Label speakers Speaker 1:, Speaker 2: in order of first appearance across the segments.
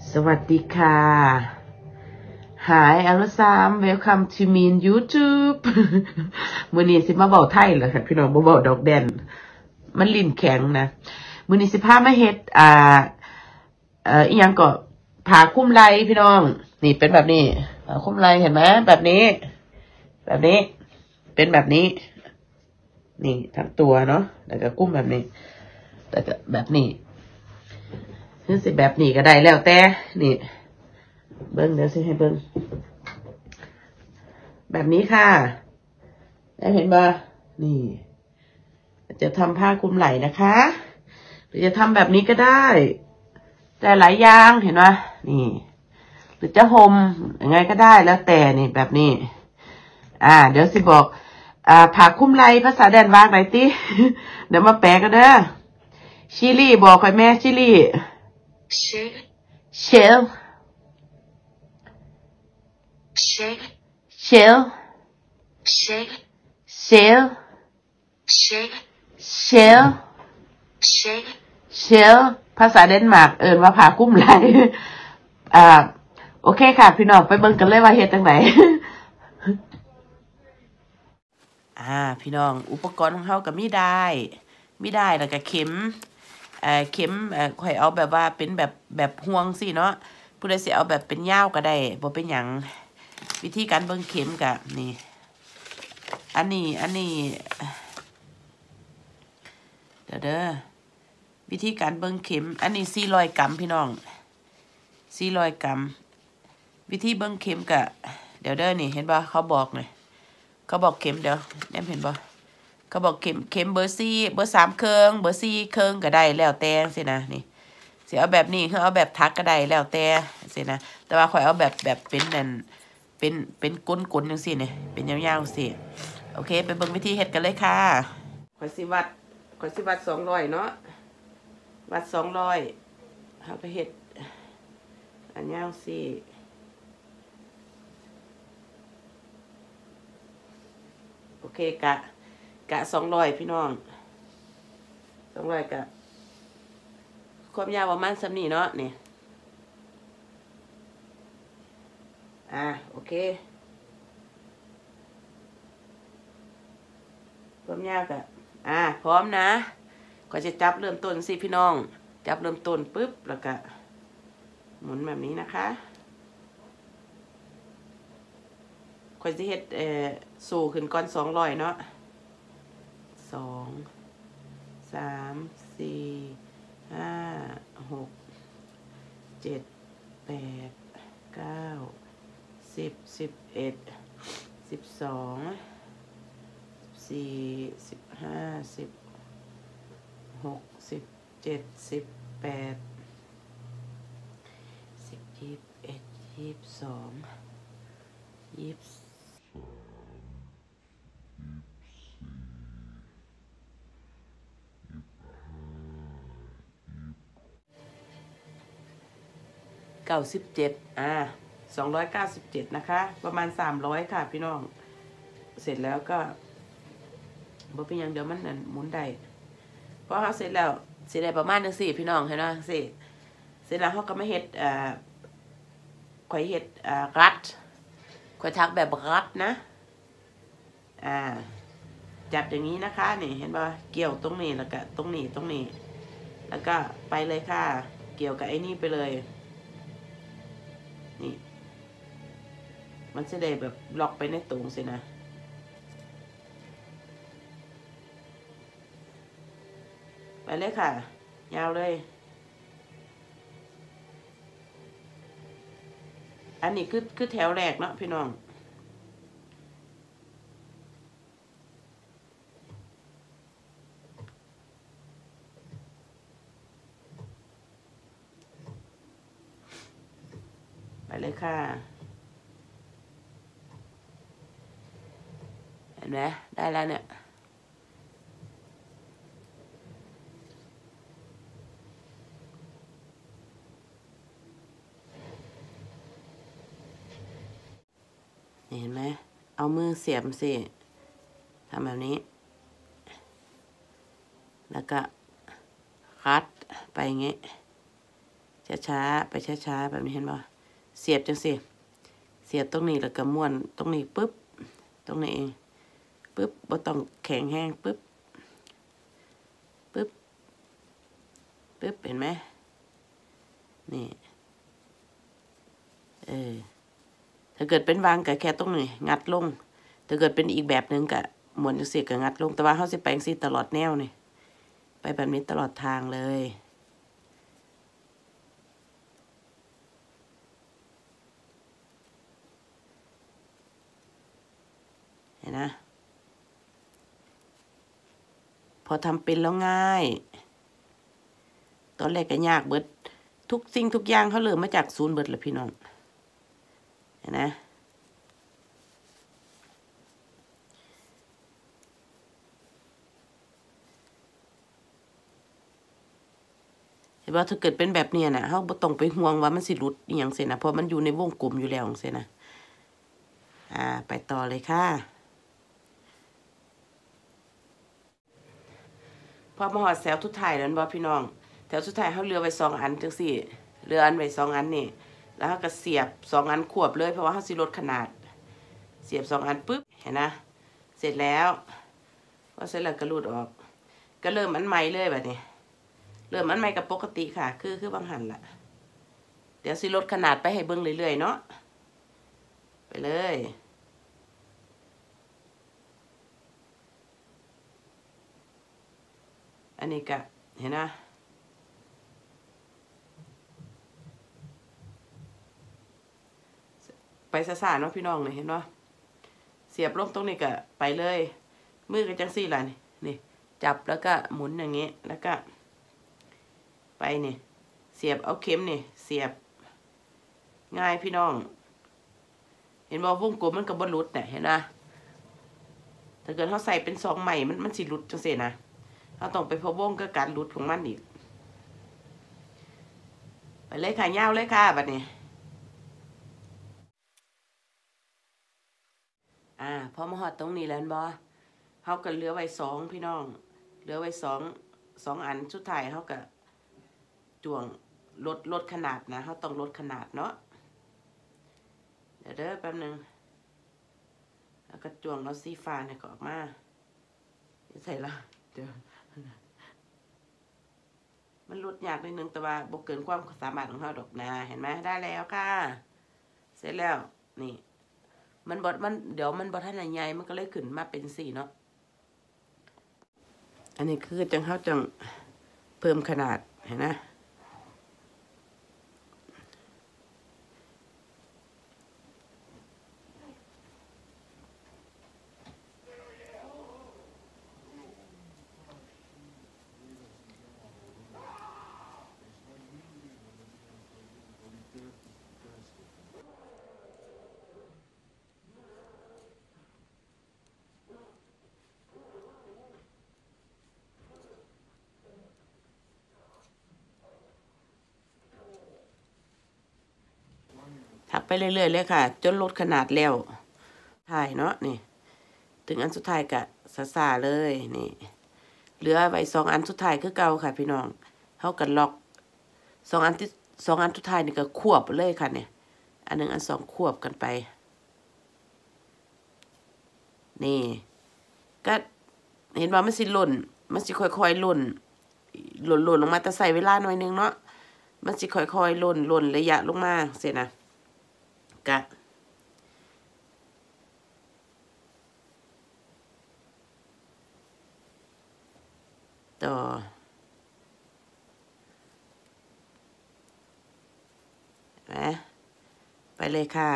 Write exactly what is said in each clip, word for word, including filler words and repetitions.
Speaker 1: สวัสดีค่ะ Hi everyone welcome to mean YouTube มื้อนี้สิมาเว้าไทยเหรอค่ะพี่น้องบ่เว้าดอกแดนมันลิ้นแข็งนะมื้อนี้สิพามาเฮ็ดอ่าเอ่ออีหยังก็ผ้าคลุมไหล่พี่น้องนี่เป็นแบบนี้ผ้าคลุมไหล่เห็นไหมแบบนี้แบบนี้เป็นแบบนี้นี่ทั้งตัวเนาะแล้วก็คลุมแบบนี้แล้วก็แบบนี้คือสิแบบนี้ก็ได้แล้วแต่นี่เบิ้งเดี๋ยวสิให้เบิ้งแบบนี้ค่ะได้เห็นบ่นี่จะทำผ้าคลุมไหล่นะคะหรือจะทำแบบนี้ก็ได้แต่หลายอย่างเห็นไหมนี่หรือจะห่มยังไงก็ได้แล้วแต่นี่แบบนี้อ่าเดี๋ยวสิบอกอ่าผ้าคลุมไหล่ภาษาแดนว่าไงติเดี๋ยวมาแปลกันเด้อชิลี่บอกใครแม่ชิลี่เชลเชลเชลเชลเชลเชลเชลเชลเชลภาษาเดนมาร์กเอิ้นว่าผ้าคลุมไหล่อ่าโอเคค่ะพี่น้องไปเบิ่งกันเลยว่าเฮ็ดจังไดอ่าพี่น้องอุปกรณ์ของเฮาก็มีได้มีได้แล้วก็เข็มเอ่อเข็มเอ่อข่อยเอาแบบว่าเป็นแบบแบบห่วงสิเนาะผู้ใดสิเอาแบบเป็นยาวก็ได้บ่เป็นหยังวิธีการเบิ่งเข็มก็นี่อันนี้อันนี้เดี๋ยวเด้อวิธีการเบิ่งเข็มอันนี้สี่ร้อยกรัมพี่น้องสี่ร้อยกรัมวิธีเบิ่งเข็มก็เดี๋ยวเด้อนี่เห็นบ่เขาบอกนี่เขาบอกเข็มเดี๋ยวแนมเห็นบ่เขาบอกเข็มเข็มเบอร์สี่เบอร์สามเครื่องเบอร์สี่เครื่องก็ได้แล้วแต่สินะนี่สิเอาแบบนี้คือเอาแบบทักก็ได้แล้วแต่สินะแต่ว่าข่อยเอาแบบแบบเป็นนั่นเป็นเป็นก้นๆจังซี่นี่เป็นยาวๆสิโอเคไปเบิ่งวิธีเฮ็ดกันเลยค่ะข่อยสิวัดข่อยสิวัดสองร้อยเนาะวัดสองร้อยเฮาก็เฮ็ดอันยาวสิโอเคกะกะสองร้อยพี่น้องสองร้อยกะความยาวประมาณส่ำนี้เนาะนี่อ่าโอเคความยาวกะอ่าพร้อมนะก็จะจับเริ่มต้นสิพี่น้องจับเริ่มต้นปุ๊บแล้วก็หมุนแบบนี้นะคะค่อยสิเฮ็ดเอ่อสู่ขึ้นก่อนสองร้อยเนาะสองสามสี่ห้าหกเจ็ดแปดเก้าสิบสิบเอ็ดสิบสองสี่สิบห้าสิบหกสิบเจ็ดสิบแปดสิบยี่สิบเอ็ดยี่สิบสองยี่สิบเก้าสิบเจ็ดอ่าสองร้อยเก้าสิบเจ็ดนะคะประมาณสามร้อยค่ะพี่น้องเสร็จแล้วก็บ่เป็นอย่างเดียวมันนั่นหมุนได้พอเขาเสร็จแล้วเสร็จได้ประมาณจังซี่พี่น้องเห็นไหมสิเสร็จแล้วเขาก็มาเฮ็ดอ่าข่อยเฮ็ดอ่ารัดข่อยทักแบบรัดนะอ่าจับอย่างนี้นะคะนี่เห็นป่ะเกี่ยวตรงนี้แล้วก็ตรงนี้ตรงนี้แล้วก็ไปเลยค่ะเกี่ยวกับไอ้นี่ไปเลยนี่มันจะได้แบบล็อกไปในตรงสินะไปเลยค่ะยาวเลยอันนี้คือคือแถวแรกเนาะพี่น้องไปเลยค่ะเห็นไหมได้แล้วเนี่ยเห็นไหมเอามือเสียบสิทำแบบนี้แล้วก็คัดไปอย่างงี้ช้าๆไปช้าๆแบบนี้เห็นบ่เสียบจังสิเสียบตรงนี้แล้วก็ม้วนตรงนี้ปึ๊บตรงนี้เองปึ๊บบ่ต้องแข็งแห้งปึ๊บปึ๊บปึ๊บเห็นไหมนี่เออถ้าเกิดเป็นวางก็แค่ตรงนี้งัดลงถ้าเกิดเป็นอีกแบบหนึ่งก็หมุนจังสิก็งัดลงแต่ว่าเขาสิไปจังสิตลอดแนวนี่ไปแบบนี้ตลอดทางเลยเห็นนะพอทำเป็นแล้วง่ายตอนแรกก็ยากเบิดทุกสิ่งทุกอย่างเขาเริ่มมาจากศูนย์เบิดเลยพี่น้องเห็นนะเห็นว่าถ้าเกิดเป็นแบบนี้นะเขาบ่ต้องไปห่วงว่ามันสิหลุดอหย่างเสียนะเพราะมันอยู่ในวงกลมอยู่แล้วเสียนะอ่าไปต่อเลยค่ะพอมาหอดแถวทุดท้ายแล้วบ่พี่น้องแถวสุดท้ายเขาเลือไว้สองอันจังสี่เลืออันไว้สองอันนี่แล้วเขาก็เสียบสองอันขวบเลยเพราะว่าเขาสิลดขนาดเสียบสองอันปุ๊บเห็นนะเสร็จแล้วพอเสร็จแล้วก็รูดออกก็เริ่มอันใหม่เลยแบบนี้เริ่มอันใหม่กับปกติค่ะคือคือบางหันละเดี๋ยวสิลดขนาดไปให้เบิ้งเรื่อยๆเนาะไปเลยอันนี้ก็เห็นนะไปซาๆเนาะพี่น้องเนี่ยเห็นว่าเสียบลงตรงนี้ก็ไปเลยมือกันจังสี่ล่ะนี่นี่จับแล้วก็หมุนอย่างเงี้ยแล้วก็ไปนี่เสียบเอาเข็มนี่เสียบง่ายพี่น้องเห็นบ่วงกลมมันกับบอลลุดเนี่ยเห็นนะถ้าเกิดเขาใส่เป็นซองใหม่มันมันสิลุดจังเสียนะเราต้องไปพะวงกับการลุดของมันอีกไปเลยค่ะยาวเลยค่ะบัดนี้อ่าพอมาหอดตรงนี้แล้วบ่เขาก็เหลือไว้สองพี่น้องเหลือไว้สองสองอันสุดท้ายเขาก็จ่วงลดลดขนาดนะเขาต้องลดขนาดเนาะเดี๋ยวเด้อแป๊บนึงแล้วก็จ่วงเอาสีฟ้าเนี่ยก็ออกมาใส่ละเดี๋ยวมันลดยากนิดนึงแต่ว่าบ่เกินความสามารถของเขาดอกนะเห็นไหมได้แล้วค่ะเสร็จแล้วนี่มันบดมันเดี๋ยวมันบดท่านใหญ่มันก็เลยขึ้นมาเป็นสีเนาะอันนี้คือจังเขาจังเพิ่มขนาดเห็นไหมถักไปเรื่อยๆเลยค่ะจนลดขนาดแล้วถ่ายเนาะนี่ถึงอันสุดท้ายกะซาซาเลยนี่เหลือไว้สองอันสุดท้ายคือเก่าค่ะพี่น้องเขากันล็อกสองอันที่สองอันสุดท้ายนี่ก็ควบเลยค่ะเนี่ยอันหนึ่งอันสองควบกันไปนี่ก็เห็นว่ามันสิหล่นมันสิค่อยๆหล่นหล่นหล่นลงมาแต่ใส่เวลาหน่อยนึงเนาะมันสิค่อยๆหล่นหล่นระยะลงมาเสร็จนะกะต่อนะไปเลยค่ะ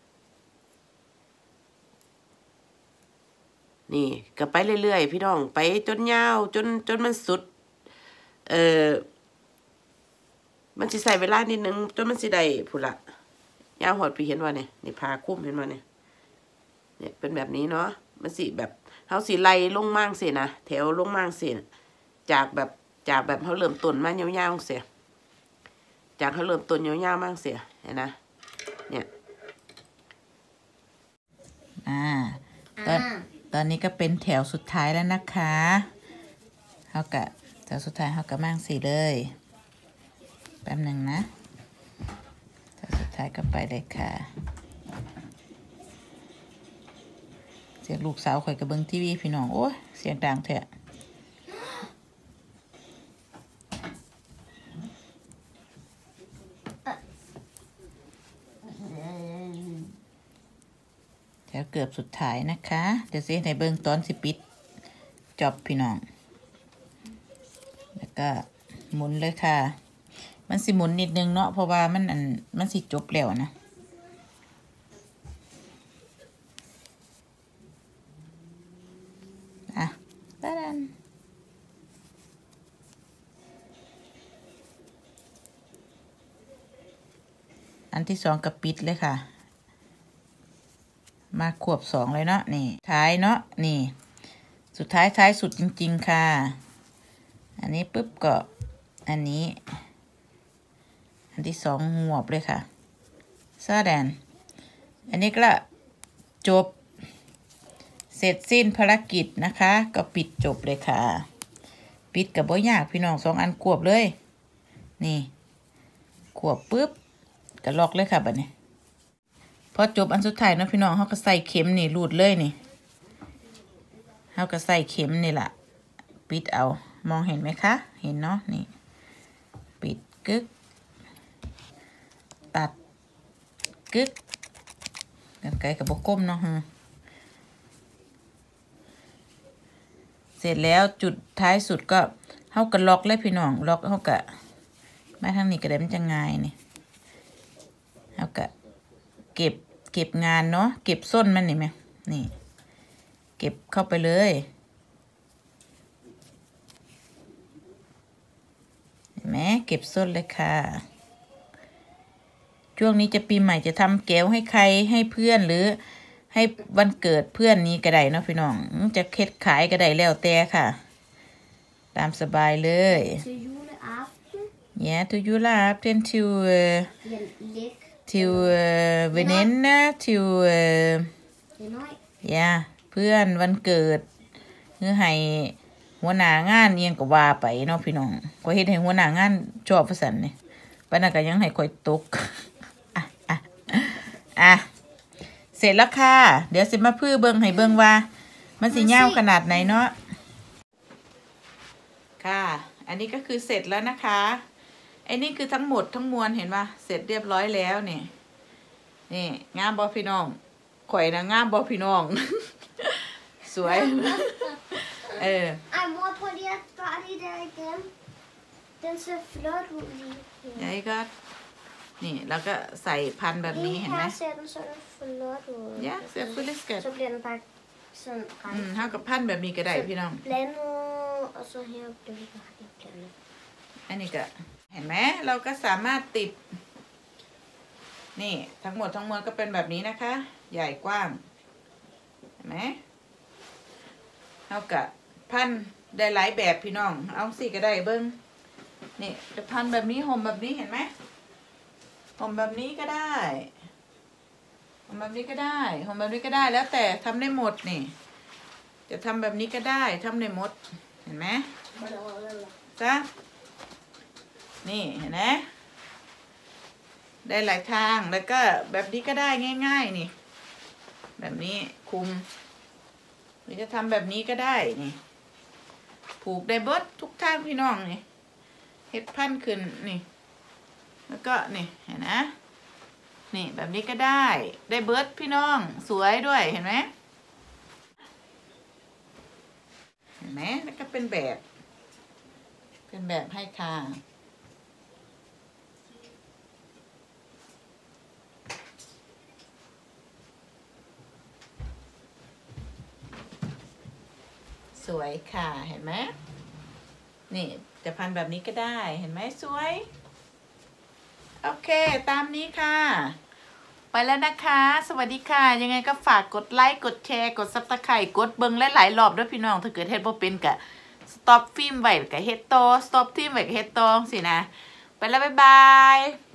Speaker 1: นี่ก็ไปเรื่อยๆพี่น้องไปจนยาวจนจนมันสุดเออมันสิใส่เวลานิดนึงจนมันสิได้ผุละยาวหอดพี่เห็นว่าเนี่ยนี่พาคุ้มเห็นว่าเนี่ยเนี่ยเป็นแบบนี้เนาะมันสิแบบเขาสิไล่ลงมั่งสินะแถวลงมั่งสิจากแบบจากแบบเขาเริ่มต้นมายาวๆเสียจากเขาเริ่มต้นยาวๆมั่งเสียเห็นนะเนี่ยอ่าตอนตอนนี้ก็เป็นแถวสุดท้ายแล้วนะคะเขากะแถวสุดท้ายเขากะมั่งสิเลยแป๊บหนึ่งนะ
Speaker 2: ถ่ายกันไปเลยค่ะเสียงลูกสาวข่อยกับเบิ้งทีวีพี่น้องโอ้ยเสียงดังแท้แถวเกือบสุดท้ายนะคะเดี๋ยวสิในเบิ้งตอนสิปิดจบพี่น้องแล้วก็หมุนเลยค่ะมันสิหมุนนิดนึงเนาะเพราะว่ามันอันมันสิจบแล้วนะอ่ะตาดันอันที่สองกับปิดเลยค่ะมาขวบสองเลยเนาะนี่ท้ายเนาะนี่สุดท้ายท้ายสุดจริงๆค่ะอันนี้ปุ๊บก็อันนี้อันที่สองหวบเลยค่ะซาแดนอันนี้ก็จบเสร็จสิ้นภารกิจนะคะก็ปิดจบเลยค่ะปิดกับบ่ยากพี่น้องสองอันขวบเลยนี่ขวบปุ๊บก็ล็อกเลยค่ะบัดนี้พอจบอันสุดท้ายเนาะพี่น้องเขาก็ใส่เข็มนี่รูดเลยนี่เขาก็ใส่เข็มนี่แหละปิดเอามองเห็นไหมคะเห็นเนาะนี่ปิดกึกตัดกึกกันไกลกับบก้มเนาะฮะเสร็จแล้วจุดท้ายสุดก็เขาก็ล็อกเลยพี่น้องล็อกเขาก็มาทางนี้ก็ได้มันจะง่ายนี่เขาก็เก็บเก็บงานเนาะเก็บส้นมันนี่ไหมนี่เก็บเข้าไปเลยเห็นไหมเก็บส้นเลยค่ะช่วงนี้จะปีใหม่จะทำแก้วให้ใครให้เพื่อนหรือให้วันเกิดเพื่อนนี้ก็ได้เนาะพี่น้องจะเค็ดขายก็ได้แล้วแต่ค่ะตามสบายเลยyeah to julafton to uh, to uh, venninner to uh, yeah เพื่อนวันเกิดเพื่อให้หัวหน้างานเอียงก็ว่าไปเนาะพี่น้องก็เฮ็ดให้หัวหน้างานชอบประสันนี่ปานนั้นก็ยังให้ค่อยตกอ่ะอ่ะอ่ะเสร็จแล้วค่ะเดี๋ยวสิมาพื้อเบิ่งให้เบิ่งว่ามันสิยาวขนาดไหนเนาะค่ะอันนี้ก็คือเสร็จแล้วนะคะไอ้นี่คือทั้งหมดทั้งมวลเห็นป่ะเสร็จเรียบร้อยแล้วนี่นี่งามบ่พี่น้องข่อยนะงามบ่พี่น้องสวยเออนี่ก็นี่แล้วก็ใส่พันแบบนี้เห็นไหมยะเสียฟุลิสเกตอืมเท่ากับพันแบบนี้ก็ได้พี่น้องอันนี้ก็เห็นไหมเราก็สามารถติดนี่ทั้งหมดทั้งมวลก็เป็นแบบนี้นะคะใหญ่กว้างเห็นไหมเท่ากับพันได้หลายแบบพี่น้องเอาสิก็ได้เบิ้งนี่จะพันแบบนี้ห่มแบบนี้เห็นไหมห่มแบบนี้ก็ได้ห่มแบบนี้ก็ได้ห่มแบบนี้ก็ได้แล้วแต่ทำได้หมดนี่จะทำแบบนี้ก็ได้ทำได้หมดเห็นไหมจ้ะนี่เห็นไหมได้หลายทางแล้วก็แบบนี้ก็ได้ง่ายๆนี่แบบนี้คุมหรือจะทำแบบนี้ก็ได้นี่ผูกได้เบิดทุกทางพี่น้องนี่เฮ็ดพันขึ้นนี่แล้วก็นี่เห็นนะนี่แบบนี้ก็ได้ได้เบิดพี่น้องสวยด้วยเห็นไหมเห็นไหมแล้วก็เป็นแบบเป็นแบบให้ค่ะสวยค่ะเห็นไหมนี่จะพันแบบนี้ก็ได้เห็นไหมสวยโอเคตามนี้ค่ะไปแล้วนะคะสวัสดีค่ะยังไงก็ฝากกดไลค์กดแชร์กดซับสไครต์กดเบิ้งหลายๆรอบด้วยพี่น้องถ้าเกิดเฮ็ดบ่เป็นกะสต็อปฟิล์มไว้กับเฮ็ดโตสต็อปฟิล์มไว้กับเฮ็ดโตสินะไปแล้วบ๊ายบาย